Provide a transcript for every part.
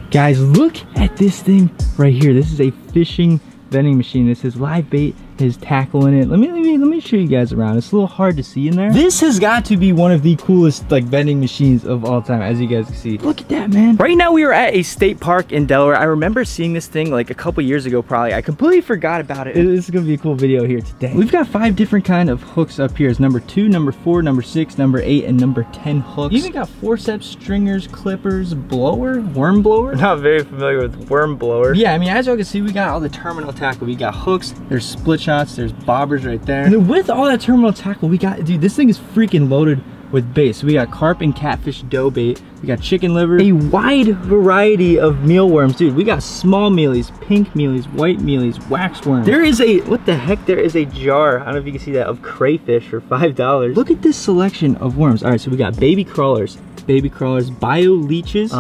Guys, look at this thing right here. This is a fishing vending machine. This is live bait, his tackle in it. Let me show you guys around. It's a little hard to see in there. This has got to be one of the coolest like vending machines of all time, as you guys can see. Look at that, man. Right now we are at a state park in Delaware. I remember seeing this thing like a couple years ago probably. I completely forgot about it. This is gonna be a cool video here today. We've got 5 different kind of hooks up here. It's number 2, number 4, number 6, number 8, and number 10 hooks. You even got forceps, stringers, clippers, blower, worm blower. I'm not very familiar with worm blower. Yeah, I mean, as y'all can see, we got all the terminal tackle. We got hooks, there's split shots, there's bobbers right there. And then with all that terminal tackle, we got, dude, this thing is freaking loaded with bait. So we got carp and catfish dough bait. We got chicken liver, a wide variety of mealworms. Dude, we got small mealies, pink mealies, white mealies, wax worms. There is a, what the heck? There is a jar, I don't know if you can see that, of crayfish for $5. Look at this selection of worms. All right, so we got baby crawlers, bio leeches,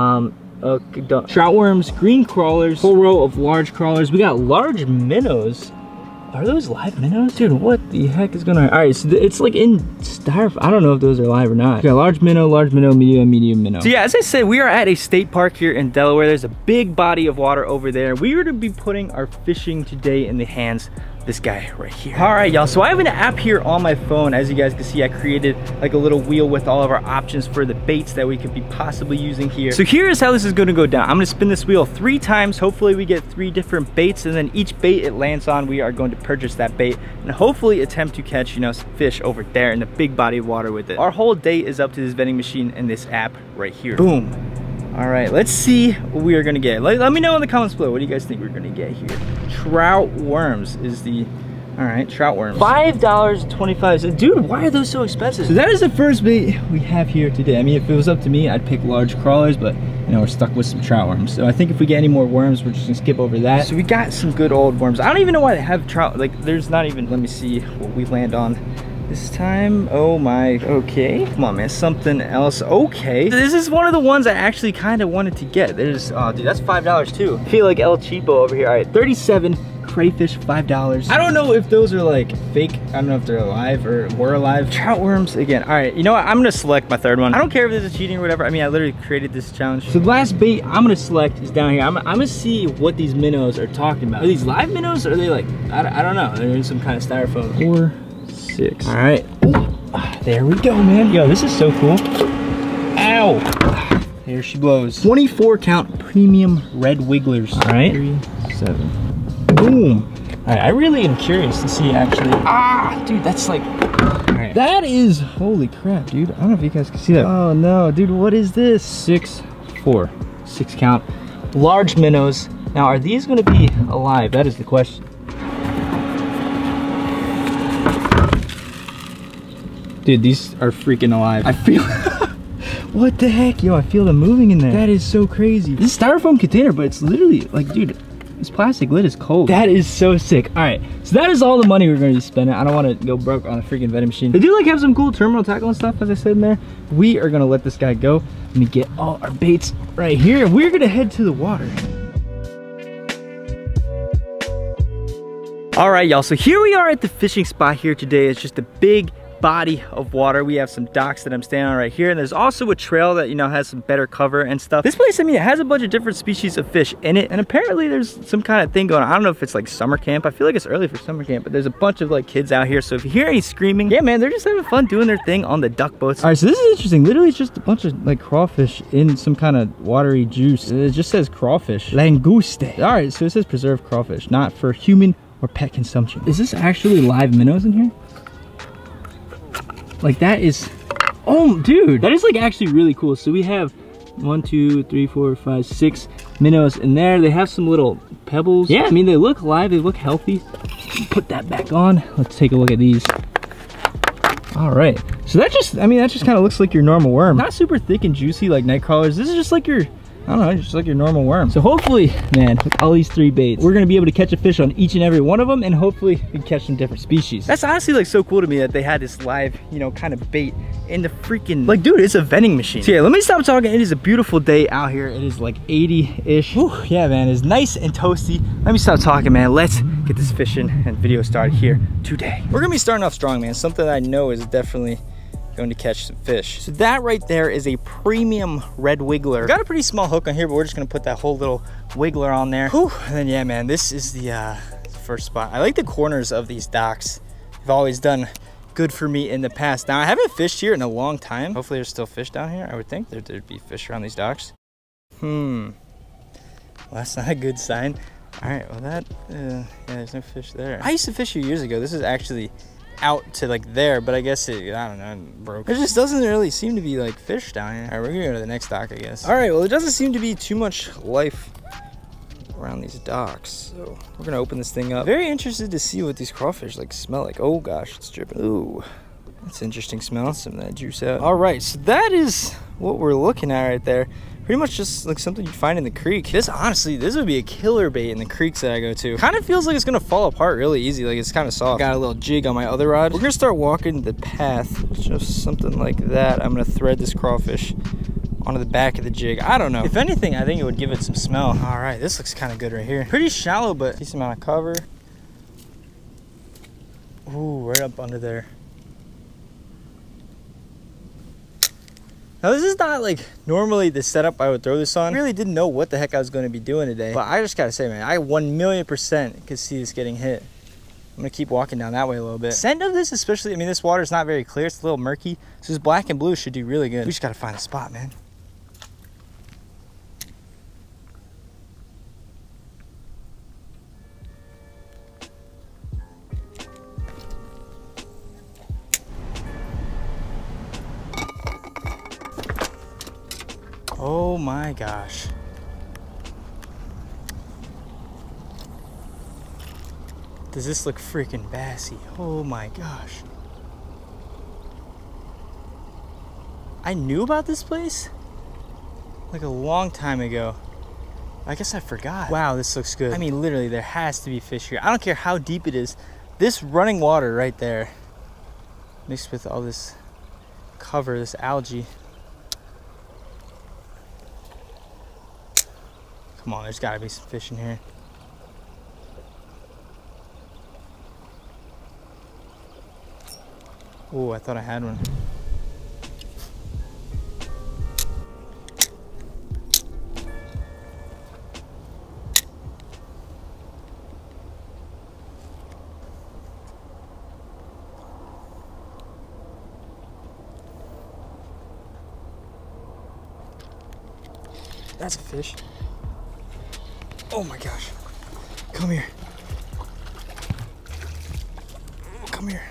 trout worms, green crawlers, whole row of large crawlers. We got large minnows. Are those live minnows? Dude, what the heck is going on? All right, so it's like in styrofoam. I don't know if those are live or not. We got large minnow, medium minnow. So yeah, as I said, we are at a state park here in Delaware. There's a big body of water over there. We are to be putting our fishing today in the hands of this guy right here. All right, y'all, so I have an app here on my phone. As you guys can see, I created like a little wheel with all of our options for the baits that we could be possibly using here. So here is how this is gonna go down. I'm gonna spin this wheel 3 times. Hopefully we get 3 different baits, and then each bait it lands on, we are going to purchase that bait and hopefully attempt to catch, you know, some fish over there in the big body of water with it. Our whole day is up to this vending machine and this app right here. Boom. All right, let's see what we are gonna get. Let me know in the comments below, what do you guys think we're gonna get here? Trout worms is the, all right, trout worms. $5.25. Dude, why are those so expensive? So that is the first bait we have here today. I mean, if it was up to me, I'd pick large crawlers, but you know, we're stuck with some trout worms. So I think if we get any more worms, we're just gonna skip over that. So we got some good old worms. I don't even know why they have trout, like there's not even, let me see what we land on this time. Oh my, okay. Come on, man, something else. Okay. This is one of the ones I actually kind of wanted to get. There's, oh dude, that's $5 too. I feel like El Cheapo over here. All right, 37 crayfish, $5. I don't know if those are like fake. I don't know if they're alive or were alive. Trout worms again. All right, you know what? I'm gonna select my third one. I don't care if this is cheating or whatever. I mean, I literally created this challenge. So the last bait I'm gonna select is down here. I'm gonna see what these minnows are talking about. Are these live minnows or are they like, I don't know. They're in some kind of styrofoam. 4, 6. All right. There we go, man. Yo, this is so cool. Ow. There she blows. 24 count premium red wigglers. All right. 3, 7. Boom. All right, I really am curious to see actually. Ah, dude, that's like, all right. That is, holy crap, dude. I don't know if you guys can see that. Oh no, dude, what is this? 6, 4, 6 count. Large minnows. Now, are these gonna be alive? That is the question. Dude, these are freaking alive. I feel, what the heck? Yo, I feel them moving in there. That is so crazy. This is a styrofoam container, but it's literally like, dude, this plastic lid is cold. That is so sick. All right, so that is all the money we're gonna be spending. I don't wanna go broke on a freaking vending machine. They do like have some cool terminal tackle and stuff, as I said in there. We are gonna let this guy go. Let me get all our baits right here. We're gonna head to the water. All right, y'all, so here we are at the fishing spot here today. It's just a big body of water. We have some docks that I'm standing on right here, and there's also a trail that, you know, has some better cover and stuff. This place, I mean, it has a bunch of different species of fish in it, and apparently there's some kind of thing going on. I don't know if it's like summer camp. I feel like it's early for summer camp, but there's a bunch of like kids out here, so if you hear any screaming, yeah man, they're just having fun doing their thing on the duck boats. All right, so this is interesting. Literally it's just a bunch of like crawfish in some kind of watery juice. It just says crawfish languste. All right, so it says preserved crawfish, not for human or pet consumption. Is this actually live minnows in here? Like that is, oh dude, that is like actually really cool. So we have 1, 2, 3, 4, 5, 6 minnows in there. They have some little pebbles. Yeah, I mean, they look alive, they look healthy. Put that back on. Let's take a look at these. All right, so that just, I mean, that just kind of looks like your normal worm. Not super thick and juicy like night crawlers. This is just like your, I don't know, just like your normal worm. So hopefully, man, with all these 3 baits, we're gonna be able to catch a fish on each and every one of them, and hopefully we can catch some different species. That's honestly like so cool to me that they had this live, you know, kind of bait in the freaking, like, dude, it's a vending machine. So yeah, let me stop talking. It is a beautiful day out here. It is like 80-ish. Yeah, man, it's nice and toasty. Let me stop talking, man. Let's get this fishing and video started here today. We're gonna be starting off strong, man. Something I know is definitely going to catch some fish. So that right there is a premium red wiggler. Got a pretty small hook on here, but we're just gonna put that whole little wiggler on there. Whew. And then yeah, man, this is the first spot. I like the corners of these docks. They've always done good for me in the past. Now I haven't fished here in a long time. Hopefully there's still fish down here. I would think there'd be fish around these docks. Well, that's not a good sign. All right, well that, yeah, there's no fish there. I used to fish here years ago. This is actually out to like there, but I guess it, I don't know, it broke. There just doesn't really seem to be like fish down here. All right, we're gonna go to the next dock, I guess. All right, well, it doesn't seem to be too much life around these docks, so we're gonna open this thing up. Very interested to see what these crawfish like smell like. Oh gosh, it's dripping. Ooh, that's an interesting smell. Some of that juice out. All right, so that is what we're looking at right there. Pretty much just like something you'd find in the creek. This, honestly, this would be a killer bait in the creeks that I go to. Kind of feels like it's gonna fall apart really easy. Like it's kind of soft. Got a little jig on my other rod. We're gonna start walking the path, just something like that. I'm gonna thread this crawfish onto the back of the jig. I don't know. If anything, I think it would give it some smell. All right, this looks kind of good right here. Pretty shallow, but decent amount of cover. Ooh, right up under there. Now this is not like normally the setup I would throw this on. I really didn't know what the heck I was going to be doing today. But I just gotta say, man, I 1,000,000% could see this getting hit. I'm gonna keep walking down that way a little bit. Scent of this especially, I mean, this water is not very clear. It's a little murky. So this black and blue should do really good. We just gotta find a spot, man. Oh my gosh. Does this look freaking bassy? Oh my gosh. I knew about this place like a long time ago. I guess I forgot. Wow, this looks good. I mean, literally, there has to be fish here. I don't care how deep it is. This running water right there, mixed with all this cover, this algae. Come on, there's gotta be some fish in here. Oh, I thought I had one. That's a fish. Oh my gosh. Come here. Come here.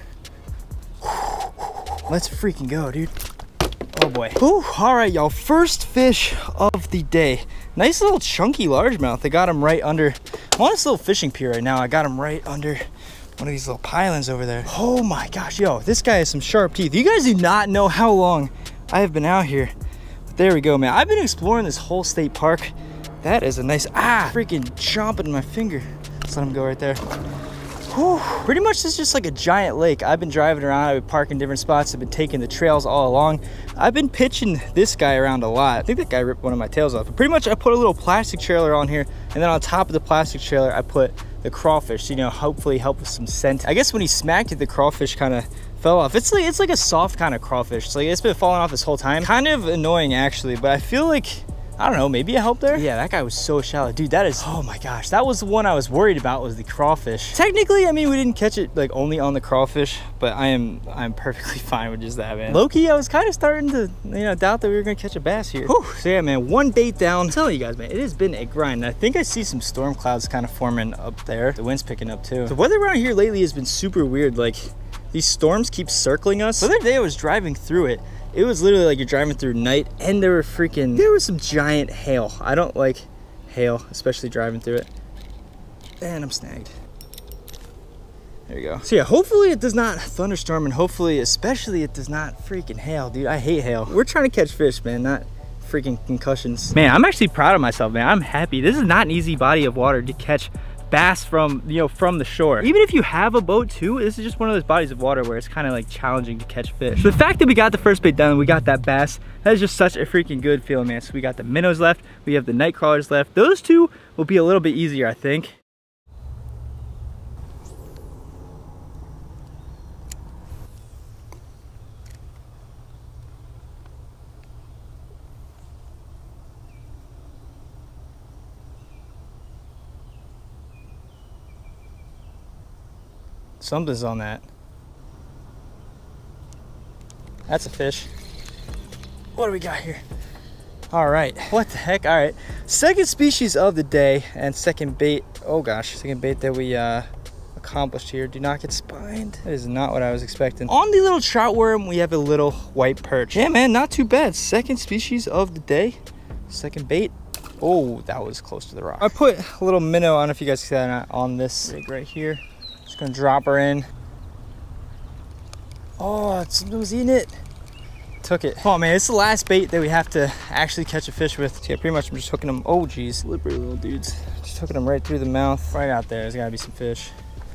Let's freaking go, dude. Oh boy. Whew. All right, y'all. First fish of the day. Nice little chunky largemouth. I got him right under, I'm on this little fishing pier right now. I got him right under one of these little pylons over there. Oh my gosh, yo, this guy has some sharp teeth. You guys do not know how long I have been out here. But there we go, man. I've been exploring this whole state park. That is a nice, freaking chomping my finger. Let's let him go right there. Whew. Pretty much this is just like a giant lake. I've been driving around, I've been parking different spots, I've been taking the trails all along. I've been pitching this guy around a lot. I think that guy ripped one of my tails off. But pretty much I put a little plastic trailer on here, and then on top of the plastic trailer, I put the crawfish, you know, hopefully help with some scent. I guess when he smacked it, the crawfish kind of fell off. It's like a soft kind of crawfish. It's like it's been falling off this whole time. Kind of annoying actually, but I feel like, I don't know, maybe I helped there? Yeah, that guy was so shallow. Dude, that is, oh my gosh. That was the one I was worried about, was the crawfish. Technically, I mean, we didn't catch it like only on the crawfish, but I'm perfectly fine with just that, man. Low-key, I was kind of starting to, you know, doubt that we were gonna catch a bass here. Whew. So yeah, man, one bait down. I'm telling you guys, man, it has been a grind. I think I see some storm clouds kind of forming up there. The wind's picking up too. The weather around here lately has been super weird. Like, these storms keep circling us. The other day I was driving through it. It was literally like you're driving through night, and there was some giant hail. I don't like hail, especially driving through it. And I'm snagged. There you go. So yeah, hopefully it does not thunderstorm, and hopefully, especially, it does not freaking hail, dude. I hate hail. We're trying to catch fish, man, not freaking concussions. Man, I'm actually proud of myself, man. I'm happy. This is not an easy body of water to catch bass from, you know, from the shore. Even if you have a boat too, this is just one of those bodies of water where it's kind of like challenging to catch fish. The fact that we got the first bait done, we got that bass, that is just such a freaking good feeling, man. So we got the minnows left, we have the night crawlers left. Those two will be a little bit easier, I think. Something's on that. That's a fish. What do we got here? All right, what the heck? All right, second species of the day and second bait. Oh gosh, second bait that we accomplished here. Do not get spined. That is not what I was expecting. On the little trout worm, we have a little white perch. Yeah, man, not too bad. Second species of the day, second bait. Oh, that was close to the rock. I put a little minnow, I don't know if you guys see that on this rig right here. Just gonna drop her in. Oh, something was eating it. Took it. Oh man, it's the last bait that we have to actually catch a fish with. So yeah, pretty much I'm just hooking them. Oh geez, slippery little dudes. Just hooking them right through the mouth. Right out there, there's gotta be some fish.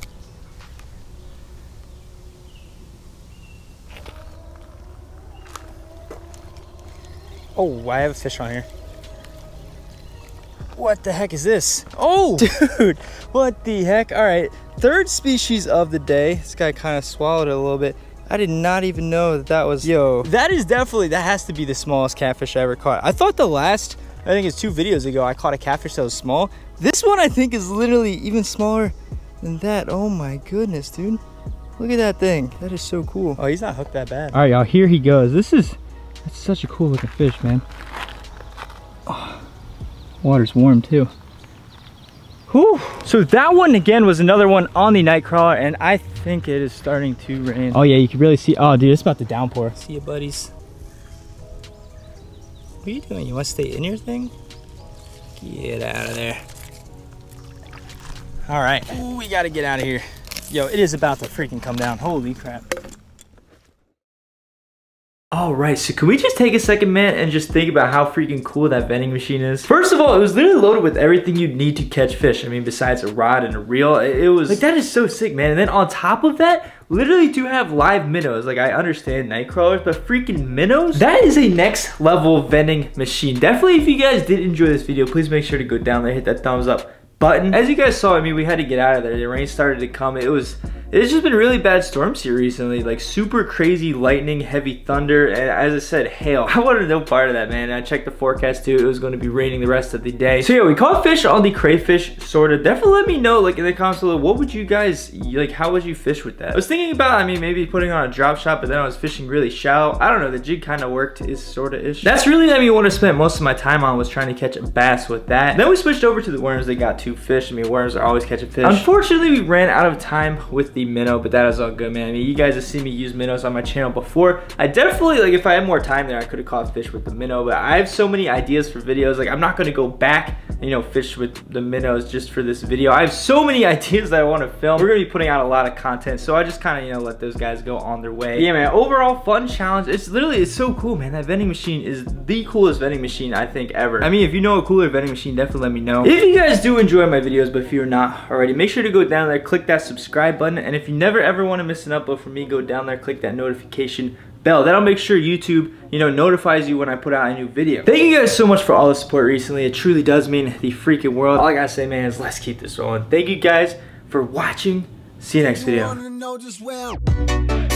Oh, I have a fish on here. What the heck is this? Oh, dude, what the heck? All right, third species of the day. This guy kind of swallowed it a little bit. I did not even know that that was, yo, that has to be the smallest catfish I ever caught. I thought I think it's 2 videos ago, I caught a catfish that was small. This one I think is literally even smaller than that. Oh my goodness, dude. Look at that thing. That is so cool. Oh, he's not hooked that bad. All right, y'all, here he goes. That's such a cool looking fish, man. Oh, water's warm too. Whew. So that one again was another one on the night crawler, and I think it is starting to rain. Oh yeah, you can really see. Oh dude, it's about to downpour. See you, buddies. What are you doing? You want to stay in your thing? Get out of there. All right, ooh, we got to get out of here. Yo, it is about to freaking come down. Holy crap. All right, so can we just take a second, man, and just think about how freaking cool that vending machine is? First of all, it was literally loaded with everything you need to catch fish. I mean, besides a rod and a reel, it was like, that is so sick, man. And then on top of that, literally do have live minnows. Like, I understand night crawlers, but freaking minnows? That is a next level vending machine. Definitely, if you guys did enjoy this video, please make sure to go down there, hit that thumbs up button. As you guys saw, I mean, we had to get out of there. The rain started to come. It's just been really bad storms here recently, like super crazy lightning, heavy thunder, and as I said, hail. I wanted no part of that, man. I checked the forecast too. It was going to be raining the rest of the day. So yeah, we caught fish on the crayfish, sort of. Definitely let me know, like in the comments below, what would you guys, like how would you fish with that? I was thinking about, I mean, maybe putting on a drop shot, but then I was fishing really shallow. I don't know, the jig kind of worked, is sort of ish. That's really, I mean, what I spent most of my time on was trying to catch a bass with that. Then we switched over to the worms. They got 2 fish. I mean, worms are always catching fish. Unfortunately, we ran out of time with the minnow, but that is all good, man. I mean, you guys have seen me use minnows on my channel before. I definitely, like, if I had more time there, I could have caught fish with the minnow, but I have so many ideas for videos. Like, I'm not going to go back and, you know, fish with the minnows just for this video. I have so many ideas that I want to film. We're going to be putting out a lot of content, so I just kind of, you know, let those guys go on their way. But yeah, man, overall fun challenge. It's literally, it's so cool, man. That vending machine is the coolest vending machine I think ever. I mean, if you know a cooler vending machine, definitely let me know. If you guys do enjoy my videos, but if you're not already, make sure to go down there, click that subscribe button, and if you never ever want to miss an upload from me, go down there, click that notification bell. That'll make sure YouTube, you know, notifies you when I put out a new video. Thank you guys so much for all the support recently. It truly does mean the freaking world. All I gotta say, man, is let's keep this rolling. Thank you guys for watching. See you next video.